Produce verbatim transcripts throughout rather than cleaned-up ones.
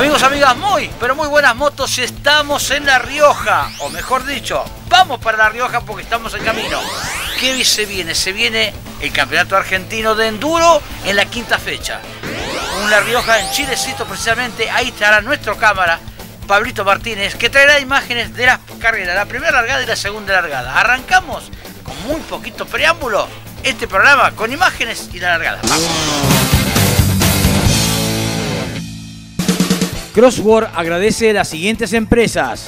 Amigos, amigas, muy, pero muy buenas motos. Estamos en La Rioja, o mejor dicho, vamos para La Rioja porque estamos en camino. ¿Qué se viene? Se viene el Campeonato Argentino de Enduro en la quinta fecha. Un La Rioja en Chilecito, precisamente. Ahí estará nuestro cámara, Pablito Martínez, que traerá imágenes de las carreras, la primera largada y la segunda largada. Arrancamos con muy poquito preámbulo este programa con imágenes y la largada. Vamos. Crossword agradece a las siguientes empresas.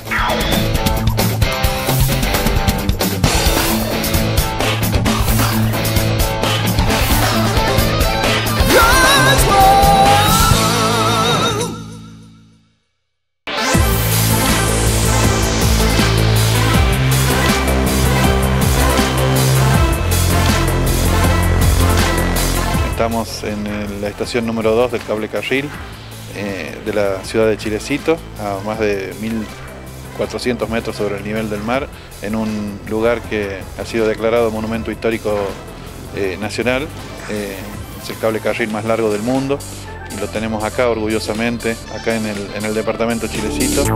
Estamos en el, la estación número dos del Cable Carril eh, de la ciudad de Chilecito, a más de mil cuatrocientos metros sobre el nivel del mar, en un lugar que ha sido declarado Monumento Histórico eh, Nacional. Eh, es el cable carril más largo del mundo y lo tenemos acá orgullosamente, acá en el, en el departamento Chilecito.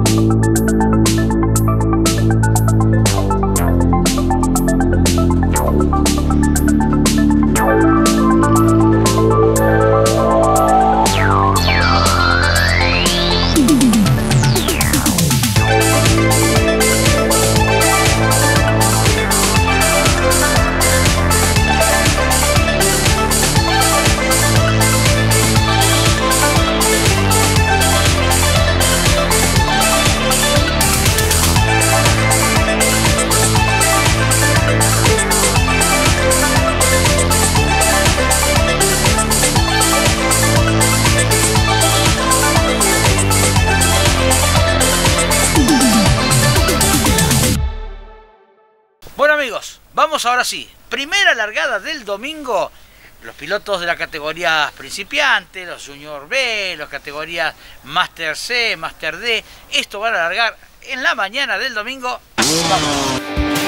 Vamos ahora sí, primera largada del domingo. Los pilotos de la categoría principiante, los Junior B, las categorías Master C, Master D, esto van a largar en la mañana del domingo. Vamos.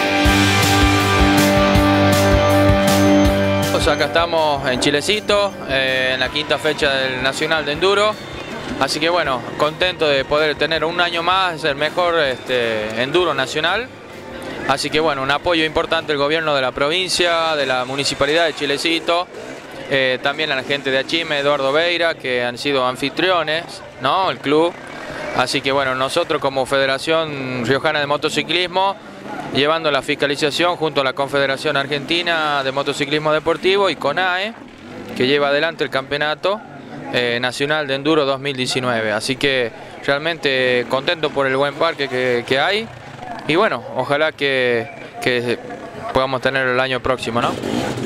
Pues acá estamos en Chilecito, eh, en la quinta fecha del Nacional de Enduro. Así que bueno, contento de poder tener un año más el mejor este, enduro nacional. Así que bueno, un apoyo importante del gobierno de la provincia, de la municipalidad de Chilecito, eh, también a la gente de Achime, Eduardo Beira, que han sido anfitriones, ¿no? El club. Así que bueno, nosotros como Federación Riojana de Motociclismo, llevando la fiscalización junto a la Confederación Argentina de Motociclismo Deportivo y CONAE, que lleva adelante el Campeonato eh, Nacional de Enduro dos mil diecinueve. Así que realmente contento por el buen parque que, que hay. Y bueno, ojalá que, que podamos tener el año próximo, ¿no?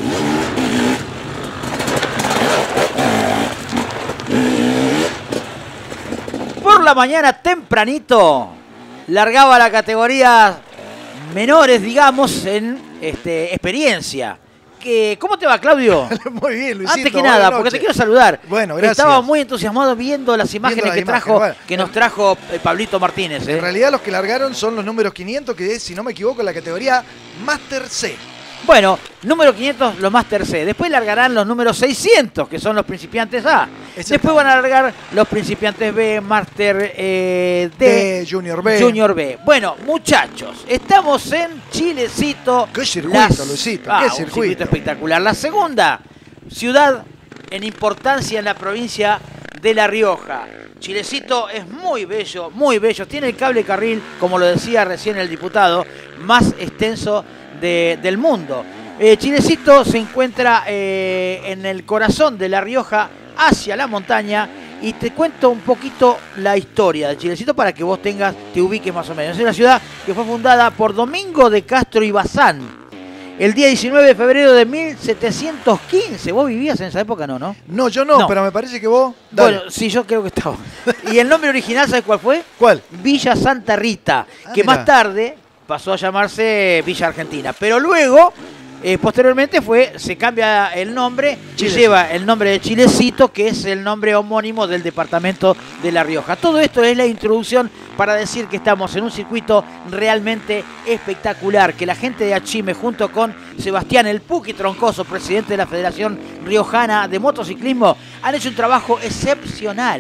Por la mañana tempranito largaba la categoría menores, digamos, en este, experiencia. Que, ¿cómo te va, Claudio? Muy bien, Luisito. Antes que nada, porque te quiero saludar. Bueno, gracias. Estaba muy entusiasmado viendo las imágenes Viendo las que, imágenes, trajo, bueno. que nos trajo eh, Pablito Martínez. ¿eh? En realidad los que largaron son los números quinientos, que es, si no me equivoco, la categoría Master C. Bueno, número quinientos, los Master C. Después largarán los números seiscientos, que son los principiantes A. Después van a largar los principiantes B, Master eh, D, D, Junior B. Junior B. Bueno, muchachos, estamos en Chilecito. ¡Qué circuito, Las... Luisito! Ah, ¡Qué un circuito! circuito espectacular! La segunda ciudad en importancia en la provincia de La Rioja. Chilecito es muy bello, muy bello. Tiene el cable carril, como lo decía recién el diputado, más extenso de, del mundo. Eh, Chilecito se encuentra eh, en el corazón de La Rioja, hacia la montaña, y te cuento un poquito la historia de Chilecito para que vos tengas, te ubiques más o menos. Es una ciudad que fue fundada por Domingo de Castro y Bazán el día diecinueve de febrero de mil setecientos quince. ¿Vos vivías en esa época? No, ¿no? No, yo no, No. pero me parece que vos... Dale. Bueno, sí, yo creo que estaba. ¿Y el nombre original, sabes cuál fue? ¿Cuál? Villa Santa Rita, Ah, que mirá. más tarde pasó a llamarse Villa Argentina. Pero luego, eh, posteriormente, fue se cambia el nombre y Chilecito. lleva el nombre de Chilecito, que es el nombre homónimo del departamento de La Rioja. Todo esto es la introducción para decir que estamos en un circuito realmente espectacular, que la gente de Achime, junto con Sebastián El Puqui Troncoso, presidente de la Federación Riojana de Motociclismo, han hecho un trabajo excepcional.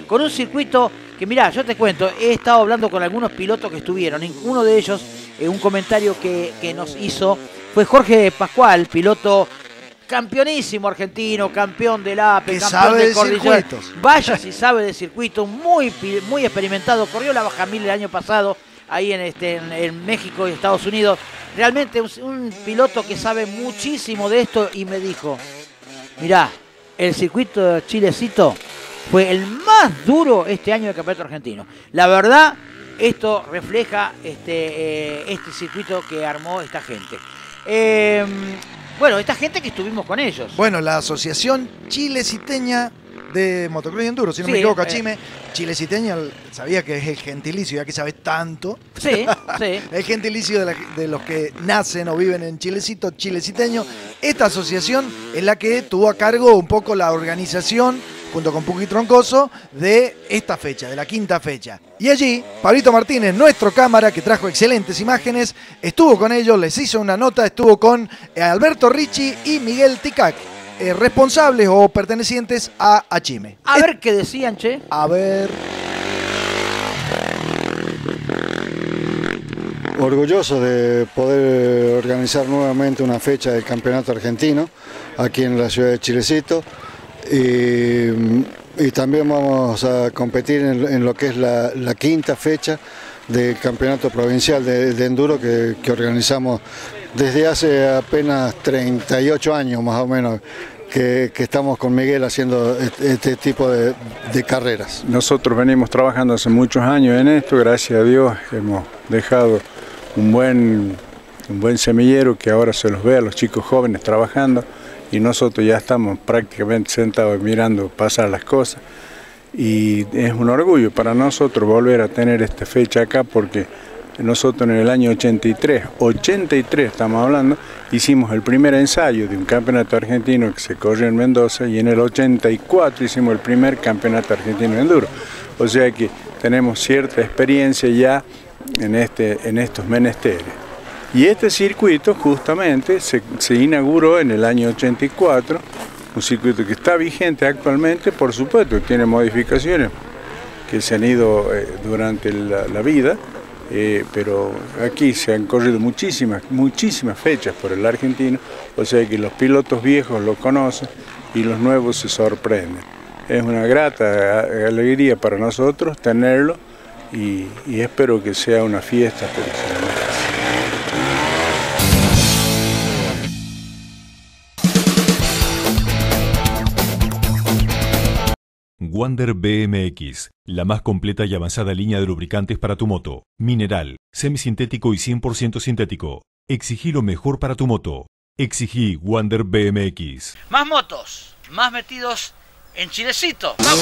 con un circuito que, mirá, yo te cuento, he estado hablando con algunos pilotos que estuvieron. Uno de ellos, eh, un comentario que, que nos hizo, fue Jorge Pascual, piloto campeonísimo argentino, campeón del A P E, que campeón sabe de de cordillera. circuitos. Vaya si sabe de circuito, muy, muy experimentado. Corrió la Baja Mil el año pasado, ahí en, este, en, en México y Estados Unidos. Realmente un, un piloto que sabe muchísimo de esto y me dijo, mirá, el circuito de Chilecito fue el más duro este año del campeonato argentino. La verdad, esto refleja este, eh, este circuito que armó esta gente. Eh, bueno, esta gente que estuvimos con ellos. Bueno, la Asociación Chileciteña de Motocross y Enduro, si no Sí, me equivoco, eh. Chime. Chileciteña, sabía que es el gentilicio, ya que sabes tanto. Sí, sí. El gentilicio de, la- de los que nacen o viven en Chilecito, chileciteño. Esta asociación es la que tuvo a cargo un poco la organización, junto con Puki Troncoso, de esta fecha, de la quinta fecha. Y allí, Pablito Martínez, nuestro cámara, que trajo excelentes imágenes, estuvo con ellos, les hizo una nota, estuvo con eh, Alberto Ricci y Miguel Ticac, eh, responsables o pertenecientes a Achime. A ver qué decían, che. A ver... Orgulloso de poder organizar nuevamente una fecha del campeonato argentino aquí en la ciudad de Chilecito y, y también vamos a competir en, en lo que es la, la quinta fecha del campeonato provincial de, de enduro que, que organizamos desde hace apenas treinta y ocho años más o menos que, que estamos con Miguel haciendo este, este tipo de, de carreras. Nosotros venimos trabajando hace muchos años en esto, gracias a Dios hemos dejado un buen, un buen semillero que ahora se los ve a los chicos jóvenes trabajando y nosotros ya estamos prácticamente sentados mirando pasar las cosas y es un orgullo para nosotros volver a tener esta fecha acá porque nosotros en el año ochenta y tres, ochenta y tres estamos hablando, hicimos el primer ensayo de un campeonato argentino que se corrió en Mendoza y en el ochenta y cuatro hicimos el primer campeonato argentino de enduro. O sea que tenemos cierta experiencia ya en, este, en estos menesteres. Y este circuito justamente se, se inauguró en el año ochenta y cuatro, un circuito que está vigente actualmente, por supuesto, tiene modificaciones que se han ido eh, durante la, la vida, eh, pero aquí se han corrido muchísimas, muchísimas fechas por el argentino, o sea que los pilotos viejos lo conocen y los nuevos se sorprenden. Es una grata alegría para nosotros tenerlo y, y espero que sea una fiesta. Wander B M X, la más completa y avanzada línea de lubricantes para tu moto. Mineral, semisintético y cien por ciento sintético. Exigí lo mejor para tu moto. Exigí Wander B M X. Más motos, más metidos en Chilecito. ¡Vamos!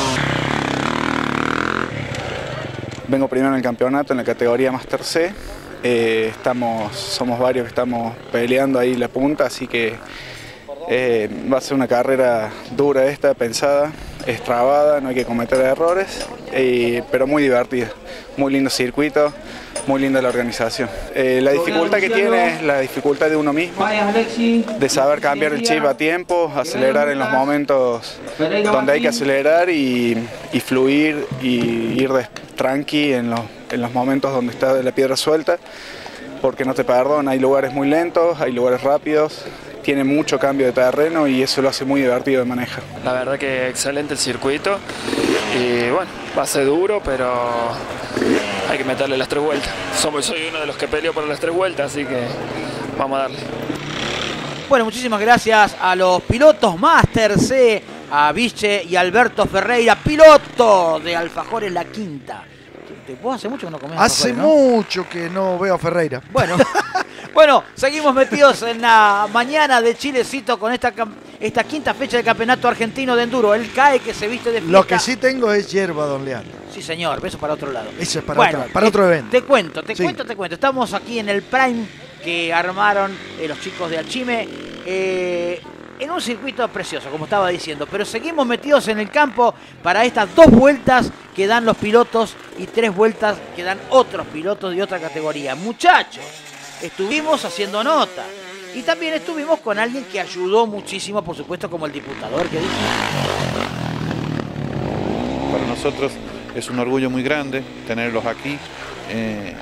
Vengo primero en el campeonato en la categoría Master C. Eh, estamos, somos varios que estamos peleando ahí la punta, así que eh, va a ser una carrera dura esta, pensada, es trabada, no hay que cometer errores, eh, pero muy divertida. Muy lindo circuito, muy linda la organización. Eh, la dificultad que tiene es la dificultad de uno mismo, de saber cambiar el chip a tiempo, acelerar en los momentos donde hay que acelerar y, y fluir y ir de, tranqui en los, en los momentos donde está la piedra suelta, porque no te perdona, hay lugares muy lentos, hay lugares rápidos, tiene mucho cambio de terreno y eso lo hace muy divertido de manejar. La verdad que excelente el circuito y bueno, va a ser duro, pero hay que meterle las tres vueltas. Somos, soy uno de los que peleó por las tres vueltas, así que vamos a darle. Bueno, muchísimas gracias a los pilotos Master C, a Viche y Alberto Ferreira, piloto de Alfajores La Quinta. ¿Vos hace mucho que no comés Hace alfajores, no? mucho que no veo a Ferreira. Bueno, bueno, seguimos metidos en la mañana de Chilecito con esta, esta quinta fecha del Campeonato Argentino de Enduro. El C A E que se viste de fiesta. Lo que sí tengo es hierba, don Leandro. Sí, señor, eso para otro lado. Eso es para, bueno, otro, para te, otro evento. Te cuento, te Sí. cuento, te cuento. Estamos aquí en el Prime que armaron eh, los chicos de Achime. Eh, en un circuito precioso, como estaba diciendo, pero seguimos metidos en el campo para estas dos vueltas que dan los pilotos y tres vueltas que dan otros pilotos de otra categoría. Muchachos, estuvimos haciendo nota y también estuvimos con alguien que ayudó muchísimo, por supuesto, como el diputador que dijo. Para nosotros es un orgullo muy grande tenerlos aquí, eh,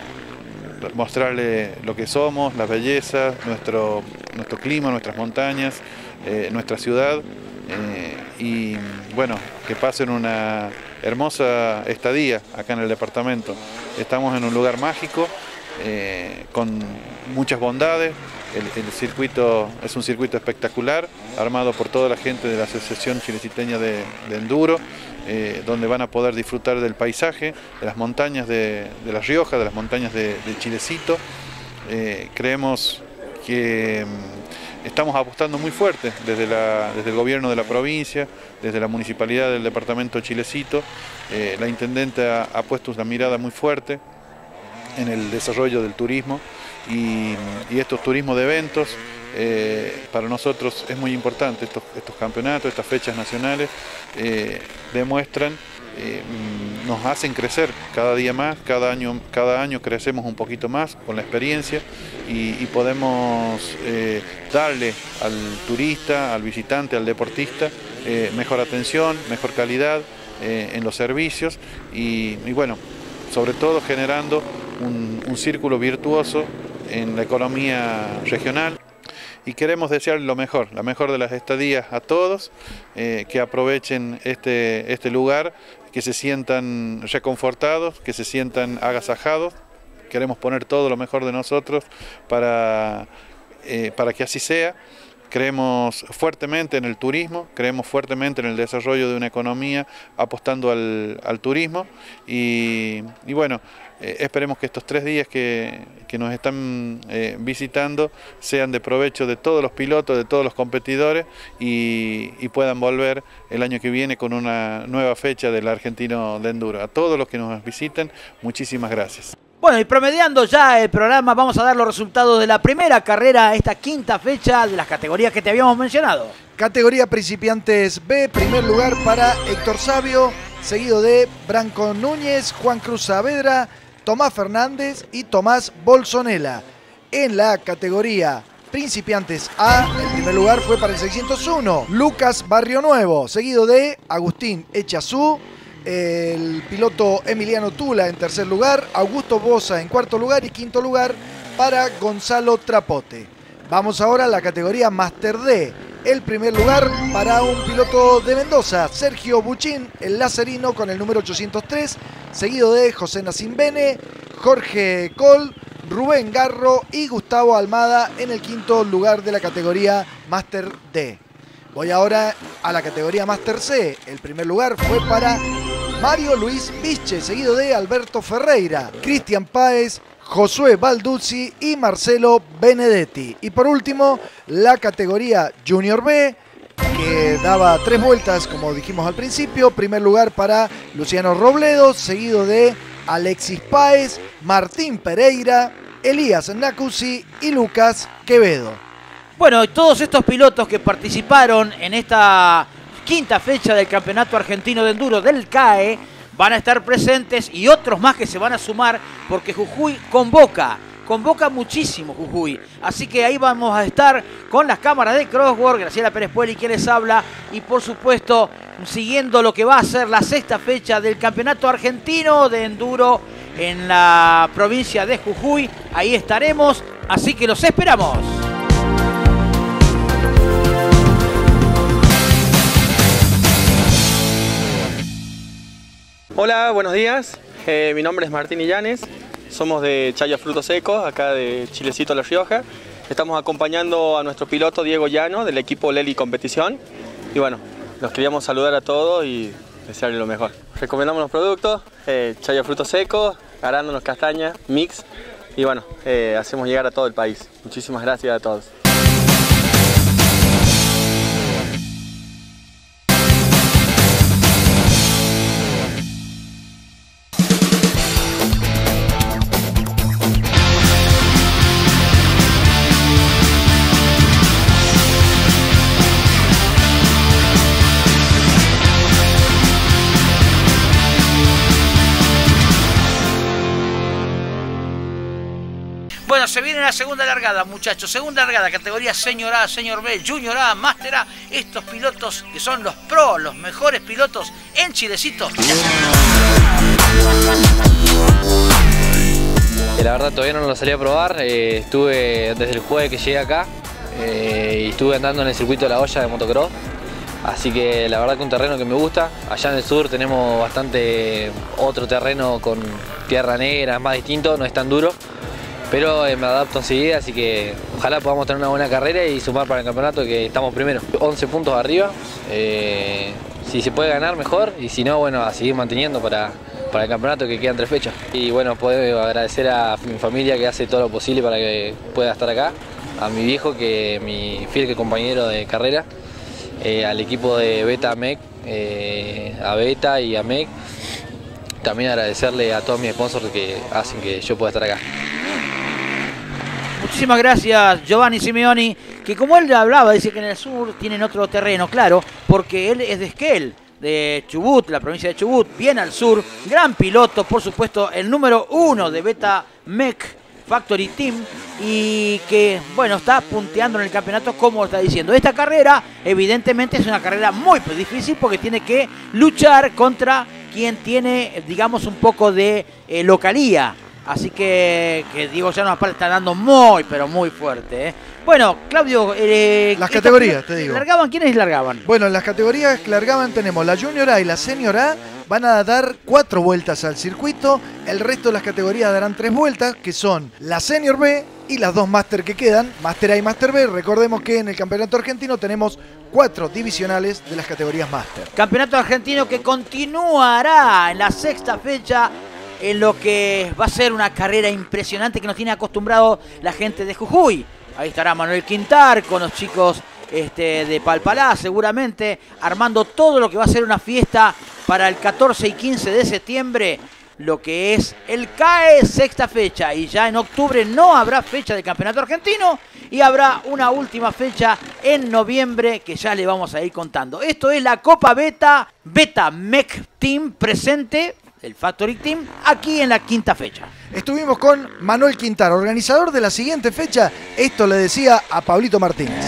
mostrarle lo que somos, las bellezas, nuestro, nuestro clima, nuestras montañas, eh, nuestra ciudad, eh, y bueno, que pasen una hermosa estadía acá en el departamento. Estamos en un lugar mágico, eh, con muchas bondades. El, el circuito es un circuito espectacular, armado por toda la gente de la Asociación Chileciteña de, de Enduro, eh, donde van a poder disfrutar del paisaje, de las montañas de, de La Rioja, de las montañas de, de Chilecito. Eh, creemos que mm, estamos apostando muy fuerte desde, la, desde el gobierno de la provincia, desde la municipalidad del departamento Chilecito. Eh, la intendente ha, ha puesto una mirada muy fuerte en el desarrollo del turismo y, y estos turismos de eventos. Eh, para nosotros es muy importante estos, estos campeonatos, estas fechas nacionales, eh, demuestran, eh, nos hacen crecer cada día más, cada año, cada año crecemos un poquito más con la experiencia y, y podemos eh, darle al turista, al visitante, al deportista, eh, mejor atención, mejor calidad eh, en los servicios y, y bueno, sobre todo generando un, un círculo virtuoso en la economía regional. Y queremos desearle lo mejor, la mejor de las estadías a todos, eh, que aprovechen este, este lugar, que se sientan reconfortados, que se sientan agasajados. Queremos poner todo lo mejor de nosotros para, eh, para que así sea. Creemos fuertemente en el turismo, creemos fuertemente en el desarrollo de una economía apostando al, al turismo y, y bueno, eh, esperemos que estos tres días que, que nos están eh, visitando sean de provecho de todos los pilotos, de todos los competidores y, y puedan volver el año que viene con una nueva fecha del Argentino de Enduro. A todos los que nos visiten, muchísimas gracias. Bueno, y promediando ya el programa, vamos a dar los resultados de la primera carrera, esta quinta fecha de las categorías que te habíamos mencionado. Categoría principiantes B, primer lugar para Héctor Sabio, seguido de Branco Núñez, Juan Cruz Saavedra, Tomás Fernández y Tomás Bolsonela. En la categoría principiantes A, el primer lugar fue para el seiscientos uno, Lucas Barrio Nuevo, seguido de Agustín Echazú, el piloto Emiliano Tula en tercer lugar, Augusto Boza en cuarto lugar y quinto lugar para Gonzalo Trapote. Vamos ahora a la categoría Master D. El primer lugar para un piloto de Mendoza, Sergio Buchín, el lacerino con el número ochocientos tres, seguido de José Nacimbene, Jorge Col, Rubén Garro y Gustavo Almada en el quinto lugar de la categoría Master D. Voy ahora a la categoría Master C. El primer lugar fue para Mario Luis Bische, seguido de Alberto Ferreira, Cristian Páez, Josué Balduzzi y Marcelo Benedetti. Y por último, la categoría Junior B, que daba tres vueltas, como dijimos al principio. Primer lugar para Luciano Robledo, seguido de Alexis Páez, Martín Pereira, Elías Nacusi y Lucas Quevedo. Bueno, y todos estos pilotos que participaron en esta quinta fecha del Campeonato Argentino de Enduro del C A E van a estar presentes y otros más que se van a sumar porque Jujuy convoca, convoca muchísimo Jujuy. Así que ahí vamos a estar con las cámaras de Crossword, Graciela Pérez Pueli quien les habla y por supuesto siguiendo lo que va a ser la sexta fecha del Campeonato Argentino de Enduro en la provincia de Jujuy. Ahí estaremos, así que los esperamos. Hola, buenos días. Eh, mi nombre es Martín Illanes. Somos de Chaya Frutos Secos, acá de Chilecito, La Rioja. Estamos acompañando a nuestro piloto Diego Llano del equipo Lely Competición. Y bueno, los queríamos saludar a todos y desearles lo mejor. Recomendamos los productos, eh, Chaya Frutos Secos, Arándanos Castaña, Mix. Y bueno, eh, hacemos llegar a todo el país. Muchísimas gracias a todos. Bueno, se viene la segunda largada, muchachos. Segunda largada, categoría Senior A, Senior B, Junior A, Master A. Estos pilotos que son los pros, los mejores pilotos en Chilecito. La verdad todavía no lo salí a probar. Eh, estuve desde el jueves que llegué acá eh, y estuve andando en el circuito de La Hoya de motocross. Así que la verdad que un terreno que me gusta. Allá en el sur tenemos bastante otro terreno con tierra negra, más distinto, no es tan duro. Pero eh, me adapto enseguida, así que ojalá podamos tener una buena carrera y sumar para el campeonato, que estamos primero. once puntos arriba, eh, si se puede ganar mejor, y si no, bueno, a seguir manteniendo para, para el campeonato, que quedan tres fechas. Y bueno, puedo agradecer a mi familia que hace todo lo posible para que pueda estar acá, a mi viejo, que es mi fiel compañero de carrera, eh, al equipo de Beta M E C, eh, a Beta y a M E C. También agradecerle a todos mis sponsors que hacen que yo pueda estar acá. Muchísimas gracias, Giovanni Simeoni, que como él hablaba, dice que en el sur tienen otro terreno, claro, porque él es de Esquel, de Chubut, la provincia de Chubut, bien al sur, gran piloto, por supuesto, el número uno de Beta M E C Factory Team, y que, bueno, está punteando en el campeonato, como está diciendo. Esta carrera, evidentemente, es una carrera muy difícil, porque tiene que luchar contra quien tiene, digamos, un poco de eh, localía. Así que, que Diego Llanos aparte está dando muy, pero muy fuerte. ¿eh? Bueno, Claudio... Eh, las categorías, te digo. ¿Largaban? ¿Quiénes largaban? Bueno, en las categorías que largaban tenemos la Junior A y la Senior A. Van a dar cuatro vueltas al circuito. El resto de las categorías darán tres vueltas, que son la Senior B y las dos Master que quedan, Master A y Master B. Recordemos que en el Campeonato Argentino tenemos cuatro divisionales de las categorías Master. Campeonato Argentino que continuará en la sexta fecha, en lo que va a ser una carrera impresionante que nos tiene acostumbrado la gente de Jujuy. Ahí estará Manuel Quintar con los chicos este, de Palpalá, seguramente, armando todo lo que va a ser una fiesta para el catorce y quince de septiembre, lo que es el C A E sexta fecha. Y ya en octubre no habrá fecha del Campeonato Argentino y habrá una última fecha en noviembre que ya le vamos a ir contando. Esto es la Copa Beta, Beta M E C Team presente, el Factory Team, aquí en la quinta fecha. Estuvimos con Manuel Quintar, organizador de la siguiente fecha. Esto le decía a Pablito Martínez.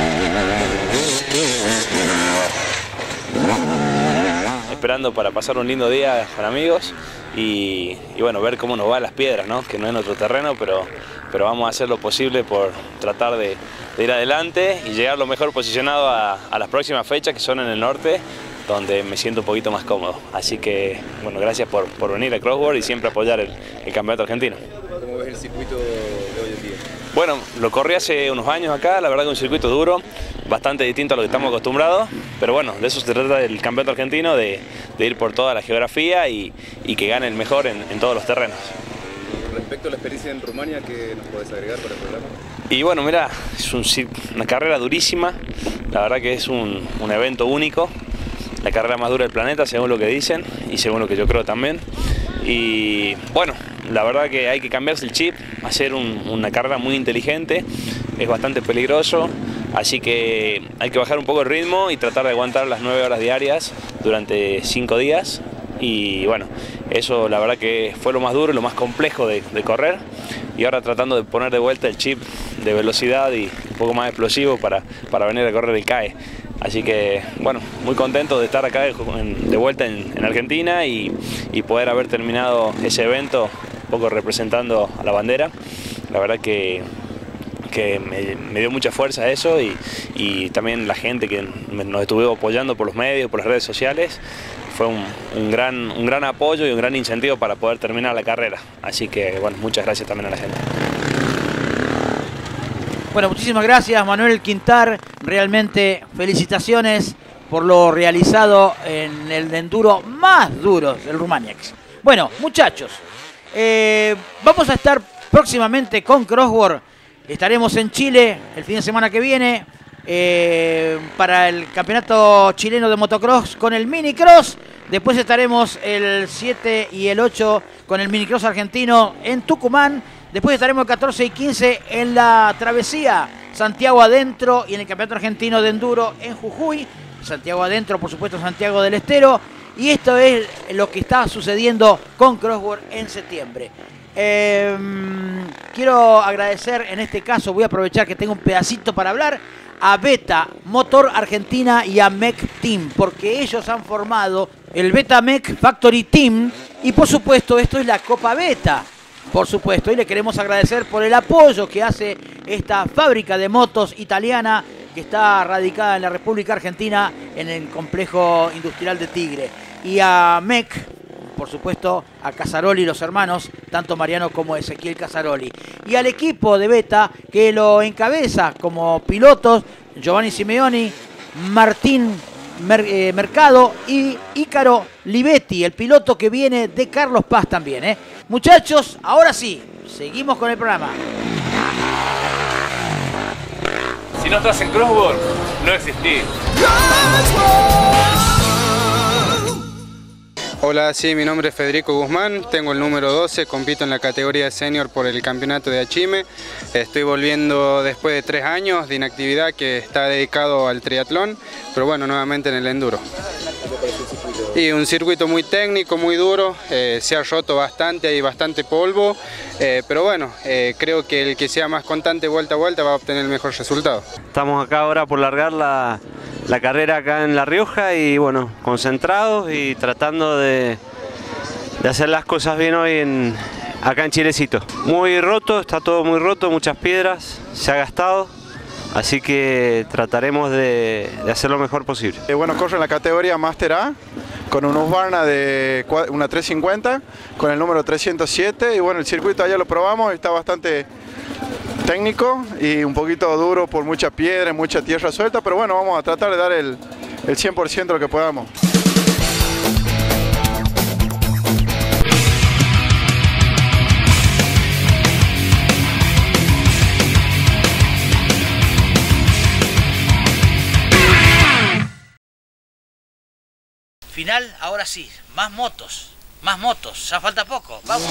Esperando para pasar un lindo día con amigos y, y bueno, ver cómo nos va Las Piedras, ¿no? Que no es nuestro terreno, pero, pero vamos a hacer lo posible por tratar de, de ir adelante y llegar lo mejor posicionado a, a las próximas fechas, que son en el norte, donde me siento un poquito más cómodo. Así que, bueno, gracias por, por venir a Crossworld y siempre apoyar el, el campeonato argentino. ¿Cómo ves el circuito de hoy en día? Bueno, lo corrí hace unos años acá, la verdad que un circuito duro, bastante distinto a lo que estamos acostumbrados, pero bueno, de eso se trata el campeonato argentino, de, de ir por toda la geografía y, y que gane el mejor en, en todos los terrenos. Respecto a la experiencia en Rumania, ¿qué nos podés agregar para el programa? Y bueno, mira, es un, una carrera durísima, la verdad que es un, un evento único, la carrera más dura del planeta, según lo que dicen y según lo que yo creo también. Y bueno, la verdad que hay que cambiarse el chip, hacer un, una carrera muy inteligente, es bastante peligroso, así que hay que bajar un poco el ritmo y tratar de aguantar las nueve horas diarias durante cinco días. Y bueno, eso la verdad que fue lo más duro y lo más complejo de, de correr. Y ahora tratando de poner de vuelta el chip de velocidad y un poco más explosivo para, para venir a correr el C A E. Así que, bueno, muy contento de estar acá de, de vuelta en, en Argentina y, y poder haber terminado ese evento un poco representando a la bandera. La verdad que, que me, me dio mucha fuerza eso y, y también la gente que nos estuvo apoyando por los medios, por las redes sociales. Fue un, un, gran, un gran apoyo y un gran incentivo para poder terminar la carrera. Así que, bueno, muchas gracias también a la gente. Bueno, muchísimas gracias, Manuel Quintar. Realmente felicitaciones por lo realizado en el enduro más duro del Rumaniax. Bueno, muchachos, eh, vamos a estar próximamente con Crossworld. Estaremos en Chile el fin de semana que viene. Eh, para el campeonato chileno de motocross con el minicross. Después estaremos el siete y el ocho con el minicross argentino en Tucumán. Después estaremos el catorce y quince en la travesía Santiago Adentro y en el campeonato argentino de enduro en Jujuy. Santiago Adentro, por supuesto, Santiago del Estero. Y esto es lo que está sucediendo con Crossworld en septiembre. Eh, quiero agradecer, en este caso voy a aprovechar que tengo un pedacito para hablar, a Beta Motor Argentina y a M E C Team, porque ellos han formado el Beta M E C Factory Team y por supuesto esto es la Copa Beta. Por supuesto, y le queremos agradecer por el apoyo que hace esta fábrica de motos italiana que está radicada en la República Argentina en el complejo industrial de Tigre. Y a M E C, por supuesto, a Casaroli y los hermanos, tanto Mariano como Ezequiel Casaroli. Y al equipo de Beta que lo encabeza como pilotos Giovanni Simeoni, Martín Mer eh, Mercado y Ícaro Libetti, el piloto que viene de Carlos Paz también. ¿eh? Muchachos, ahora sí, seguimos con el programa. Si no estás en Crossboard, no existís. Hola, sí, mi nombre es Federico Guzmán, tengo el número doce, compito en la categoría de senior por el campeonato de Achime. Estoy volviendo después de tres años de inactividad que está dedicado al triatlón, pero bueno, nuevamente en el enduro. Y un circuito muy técnico, muy duro, eh, se ha roto bastante, hay bastante polvo, eh, pero bueno, eh, creo que el que sea más constante vuelta a vuelta va a obtener el mejor resultado. Estamos acá ahora por largar la, la carrera acá en La Rioja y bueno, concentrados y tratando de, de hacer las cosas bien hoy en, acá en Chilecito. Muy roto, está todo muy roto, muchas piedras, se ha gastado. Así que trataremos de, de hacer lo mejor posible. Eh, bueno, corro en la categoría Master A con un Husqvarna de una trescientos cincuenta con el número trescientos siete y bueno, el circuito allá lo probamos, está bastante técnico y un poquito duro por mucha piedra, mucha tierra suelta, pero bueno, vamos a tratar de dar el, el cien por ciento de lo que podamos. Final, ahora sí, más motos, más motos, ya falta poco, vamos.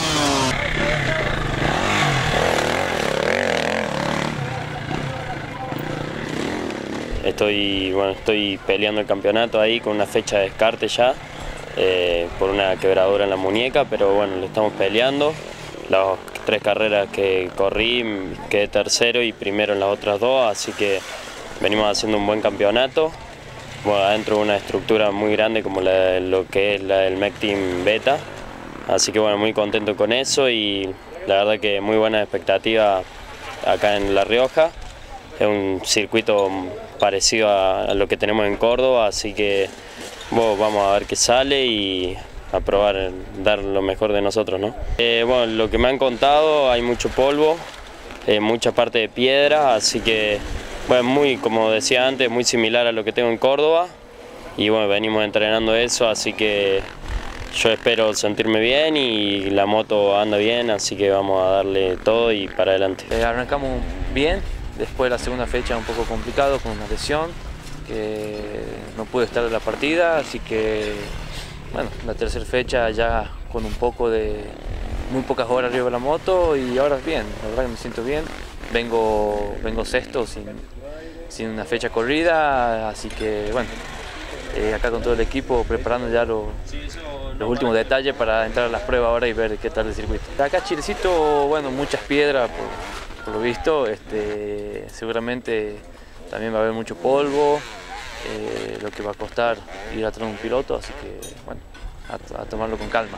Estoy, bueno, estoy peleando el campeonato ahí con una fecha de descarte ya, eh, por una quebradura en la muñeca, pero bueno, lo estamos peleando. Las tres carreras que corrí, quedé tercero y primero en las otras dos, así que venimos haciendo un buen campeonato. Bueno, adentro de una estructura muy grande como la, lo que es la del M E C Team Beta, así que bueno, muy contento con eso y la verdad que muy buena expectativa acá en La Rioja. Es un circuito parecido a, a lo que tenemos en Córdoba, así que bueno, vamos a ver qué sale y a probar, dar lo mejor de nosotros, ¿no? Eh, bueno, lo que me han contado, hay mucho polvo, eh, mucha parte de piedra, así que bueno, muy, como decía antes, muy similar a lo que tengo en Córdoba y bueno, venimos entrenando eso, así que yo espero sentirme bien y la moto anda bien, así que vamos a darle todo y para adelante. Eh, arrancamos bien, después de la segunda fecha un poco complicado con una lesión, que no pude estar en la partida, así que bueno, la tercera fecha ya con un poco de, muy pocas horas arriba de la moto y ahora bien, la verdad que me siento bien. Vengo, vengo sexto sin, sin una fecha corrida, así que bueno, eh, acá con todo el equipo preparando ya lo, los últimos detalles para entrar a las pruebas ahora y ver qué tal el circuito. Acá Chilecito, bueno, muchas piedras por, por lo visto, este, seguramente también va a haber mucho polvo, eh, lo que va a costar ir atrás de un piloto, así que bueno, a, a tomarlo con calma.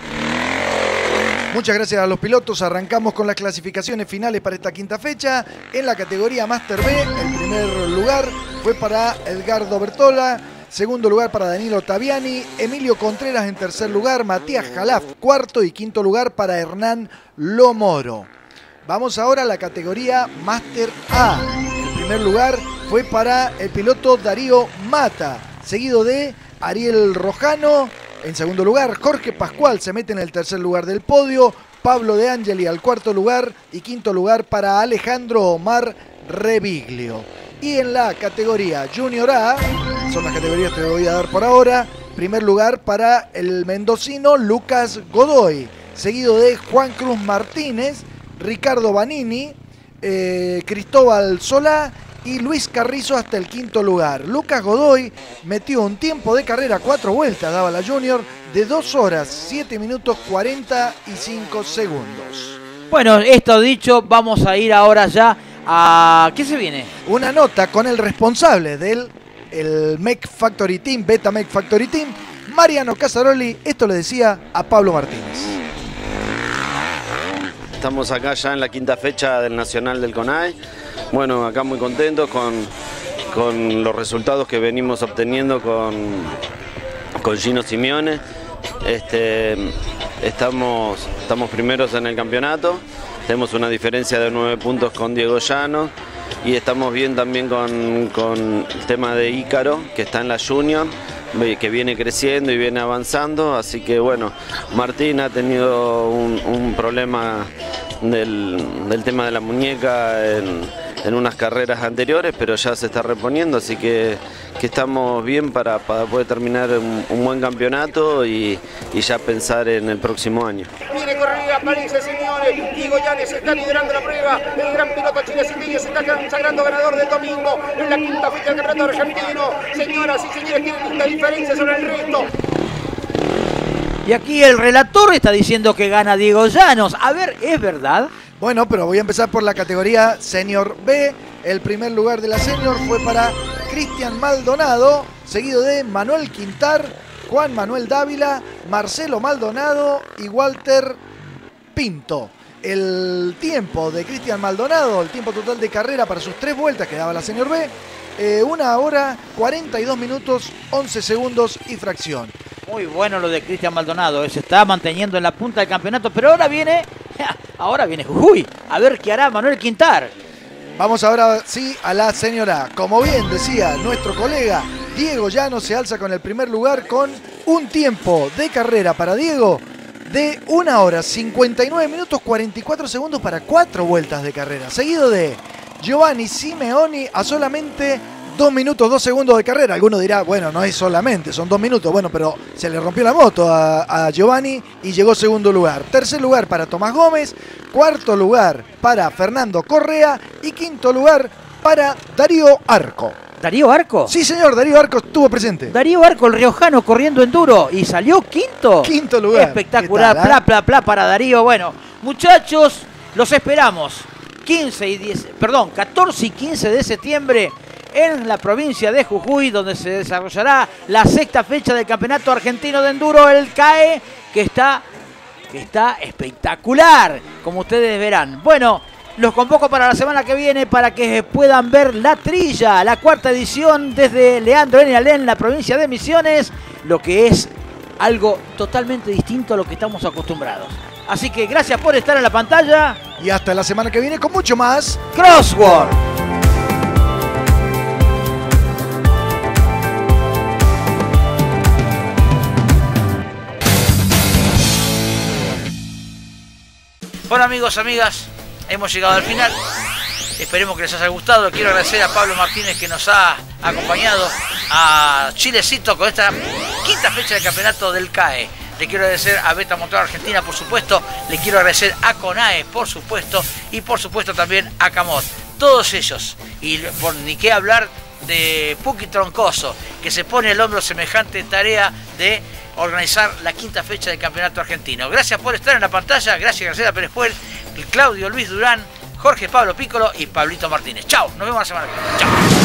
Muchas gracias a los pilotos. Arrancamos con las clasificaciones finales para esta quinta fecha. En la categoría Master B, el primer lugar fue para Edgardo Bertola, segundo lugar para Danilo Taviani, Emilio Contreras en tercer lugar, Matías Jalaf cuarto y quinto lugar para Hernán Lomoro. Vamos ahora a la categoría Master A. El primer lugar fue para el piloto Darío Mata, seguido de Ariel Rojano. En segundo lugar, Jorge Pascual se mete en el tercer lugar del podio, Pablo De Angeli al cuarto lugar y quinto lugar para Alejandro Omar Reviglio. Y en la categoría Junior A, son las categorías que te voy a dar por ahora, primer lugar para el mendocino Lucas Godoy, seguido de Juan Cruz Martínez, Ricardo Vanini, eh, Cristóbal Solá y Luis Carrizo hasta el quinto lugar. Lucas Godoy metió un tiempo de carrera, cuatro vueltas daba la Junior, de dos horas, siete minutos cuarenta y cinco segundos. Bueno, esto dicho, vamos a ir ahora ya a... ¿Qué se viene? Una nota con el responsable del el Mech Factory Team, Beta Mech Factory Team, Mariano Casaroli. Esto le decía a Pablo Martínez. Estamos acá ya en la quinta fecha del Nacional del CONAE. Bueno, acá muy contentos con, con los resultados que venimos obteniendo con, con Gino Simeone. Este, estamos, estamos primeros en el campeonato, tenemos una diferencia de nueve puntos con Diego Llano y estamos bien también con, con el tema de Ícaro, que está en la Junior, que viene creciendo y viene avanzando, así que bueno, Martín ha tenido un, un problema del, del tema de la muñeca en, en unas carreras anteriores, pero ya se está reponiendo, así que, que estamos bien para, para poder terminar un, un buen campeonato y, y ya pensar en el próximo año. Viene corrida, parece señores, Diego Llanes está liderando la prueba, el gran piloto chileseño se está consagrando ganador del domingo en la quinta fecha del campeonato argentino. Señoras y señores, tienen esta diferencia sobre el resto. Y aquí el relator está diciendo que gana Diego Llanos. A ver, ¿es verdad? Bueno, pero voy a empezar por la categoría Senior B. El primer lugar de la Senior fue para Cristian Maldonado, seguido de Manuel Quintar, Juan Manuel Dávila, Marcelo Maldonado y Walter Pinto. El tiempo de Cristian Maldonado, el tiempo total de carrera para sus tres vueltas que daba la Senior B, eh, una hora, cuarenta y dos minutos, once segundos y fracción. Muy bueno lo de Cristian Maldonado, se está manteniendo en la punta del campeonato, pero ahora viene, ahora viene Jujuy, a ver qué hará Manuel Quintar. Vamos ahora sí a la Senior A. Como bien decía nuestro colega, Diego Llano se alza con el primer lugar con un tiempo de carrera para Diego de una hora, cincuenta y nueve minutos, cuarenta y cuatro segundos para cuatro vueltas de carrera, seguido de Giovanni Simeoni a solamente dos minutos, dos segundos de carrera. Alguno dirá, bueno, no es solamente, son dos minutos. Bueno, pero se le rompió la moto a, a Giovanni y llegó segundo lugar. Tercer lugar para Tomás Gómez. Cuarto lugar para Fernando Correa. Y quinto lugar para Darío Arco. ¿Darío Arco? Sí, señor, Darío Arco estuvo presente. Darío Arco, el riojano, corriendo enduro. Y salió quinto. Quinto lugar. Espectacular, tal, eh? pla, pla, pla para Darío. Bueno, muchachos, los esperamos. quince y diez, perdón, catorce y quince de septiembre en la provincia de Jujuy, donde se desarrollará la sexta fecha del Campeonato Argentino de Enduro, el C A E, que está, que está espectacular, como ustedes verán. Bueno, los convoco para la semana que viene para que puedan ver la trilla, la cuarta edición desde Leandro N. Alén, la provincia de Misiones, lo que es algo totalmente distinto a lo que estamos acostumbrados. Así que gracias por estar en la pantalla. Y hasta la semana que viene con mucho más Crossword. Bueno, amigos, amigas, hemos llegado al final. Esperemos que les haya gustado. Quiero agradecer a Pablo Martínez que nos ha acompañado a Chilecito con esta quinta fecha del campeonato del C A E. Le quiero agradecer a Beta Motor Argentina, por supuesto. Le quiero agradecer a CONAE, por supuesto. Y por supuesto también a Camot. Todos ellos. Y por ni qué hablar de Puki Troncoso, que se pone el hombro semejante tarea de organizar la quinta fecha del campeonato argentino. Gracias por estar en la pantalla. Gracias, Graciela Pérez Puel, Claudio Luis Durán, Jorge Pablo Pícolo y Pablito Martínez. Chao, nos vemos la semana que viene. Chao.